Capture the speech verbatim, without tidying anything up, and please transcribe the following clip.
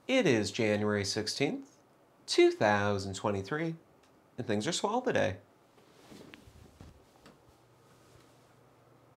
It is January sixteenth, two thousand twenty-three, and things are swell today.